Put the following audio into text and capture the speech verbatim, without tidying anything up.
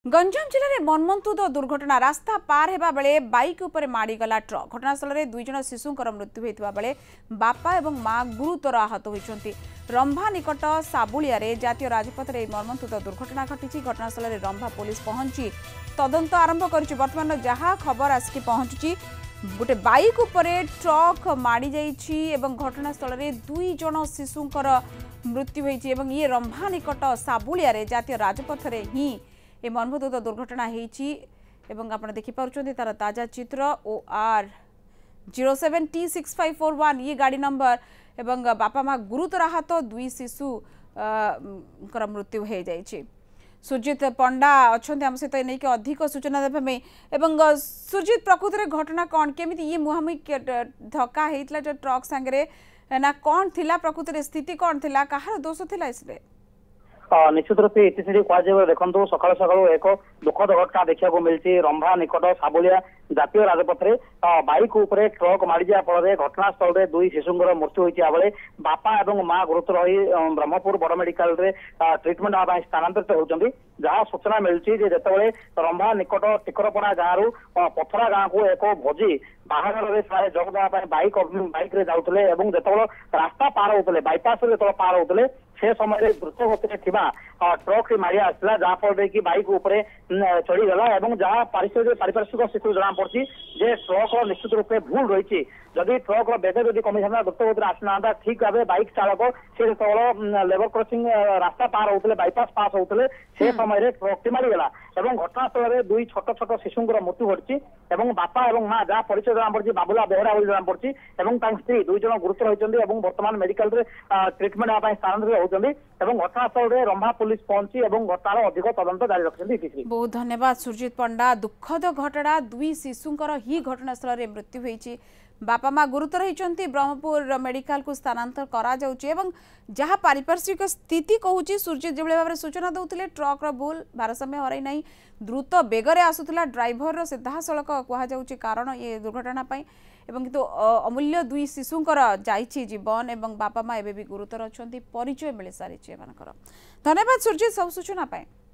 गंजाम जिले में मर्मन्तुद दुर्घटना रास्ता पार हेबा बेले बाइक उपर माड़ीगला ट्रक घटनास्थल में दुई जन शिशुंकर मृत्यु होता बेले बापा और मां गुरुतर आहत होती। रंभा निकट साबुलिया जातीय राजपथ में मर्मन्तुद दुर्घटना घटी। घटनास्थल में रंभा पुलिस पहुंची तदंत आरंभ कर बर्तमान जहाँ खबर आसिक पहुंचुची गोटे बाइक उपर ट्रक माड़ी जाइए घटनास्थल में दुई जन शिशुंकर मृत्यु होती। ये रंभा निकट साबुलिया जातीय राजपथ में ही ए मर्मन्तुद दुर्घटना होती। आप देखिपुं तार ताजा चित्र O R zero seven T six five four one ये गाड़ी नंबर एवं बापा माँ गुरुतर आहत दुई शिशु मृत्यु हो जाइए। सुरजित पंडा अच्छा आम सहित नहीं अधिक सूचना देवाई सुरजित प्रकृति में घटना कौन केमी ये मुहांमुही धक्का होता जो ट्रक सांगे ना कौन थिला प्रकृति स्थिति कौन थिला कहार दोष थिला इसमें निश्चित रूपे इतिश्री कहुए देखो सका सका एक दुखद घटना देखा मिली रंभा निकट साबुलिया जातीय राजपथ में बाइक उपरे ट्रक माड़ी जा फल घटनास्थल में दुई शिशुंर मृत्यु होता बेले बापा और मां गुरुतर हो ब्रह्मपुर बड़ मेडिकल ट्रिटमेंट हाँ स्थानांतरित होती। जहाँ सूचना मिली जिते रंभा निकट टिकरपड़ा गाँव पथरा गाँव को एक भोजी बाहागर जोग देवाई बाइक बाइक जाते जो रास्ता पार होते बाईपास जो पार होते से समय द्रुत गति ट्रक माड़ी आसला जहाँफल कि बाइक उपरे चढ़ीगला जहाँ पारिपार्श्विक स्थिति जना पड़ी जे ट्रक निश्चित रूप से भूल रही जदि ट्रक बेग जब कमी था द्रुत गति आसना ठीक भाव बाइक चालक से जो लेबर क्रॉसिंग रास्ता पार होते बाईपास पास होते से समय ट्रक टी मारीगला घटनास्थल में दुई छोट छोट शिशुंर मृत्यु घटी बापा और मां जहाँ परिचय जना पड़ी बाबुला बेहरा बोली जना पड़ी स्त्री दुई जन गुरुतर होती बर्तमान मेडिकल ट्रिटमेंट हाँ स्थानांतरित होती घटनास्थल में रंभा पुलिस पहुंची घटनार अधिक तदंत जारी रखिंट। बहुत धन्यवाद सुरजित पंडा। दुखद घटना दुई शिशुंकर ही घटनास्थल में मृत्यु होती। बापा माँ गुरुतर होती ब्रह्मपुर मेडिकल को स्थानांतर करा जहाँ पारिपार्श्विक स्थिति कहूँ सुरजित जो भाव में सूचना दौले ट्रक भूल भारसाम्य हरई ना द्रुत बेगरे आसूला ड्राइभर सीधा सड़क कहुचे कारण ये दुर्घटना किंतु अमूल्य दुई शिशुंकर जाइए जीवन एवं बापा माँ एवं भी गुरुतर अच्छा परिचय मिल सारी। धन्यवाद सुरजित सब सूचना।